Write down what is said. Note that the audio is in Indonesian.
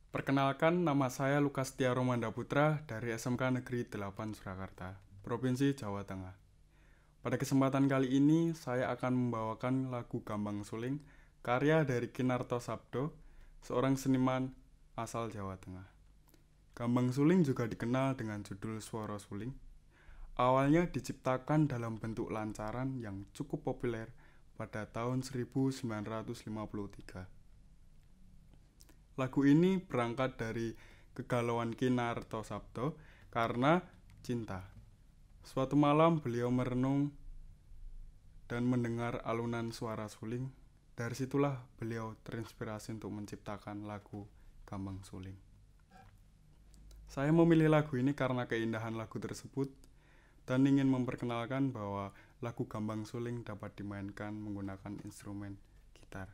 Perkenalkan, nama saya Lukas Setya Romanda Putra dari SMK Negeri 8 Surakarta, Provinsi Jawa Tengah. Pada kesempatan kali ini, saya akan membawakan lagu Gambang Suling, karya dari Kinarto Sabdo, seorang seniman asal Jawa Tengah. Gambang Suling juga dikenal dengan judul Swara Suling. Awalnya diciptakan dalam bentuk lancaran yang cukup populer pada tahun 1953. Lagu ini berangkat dari kegalauan Kinarto Sabdo karena cinta. Suatu malam beliau merenung dan mendengar alunan suara suling. Dari situlah beliau terinspirasi untuk menciptakan lagu Gambang Suling. Saya memilih lagu ini karena keindahan lagu tersebut dan ingin memperkenalkan bahwa lagu Gambang Suling dapat dimainkan menggunakan instrumen gitar.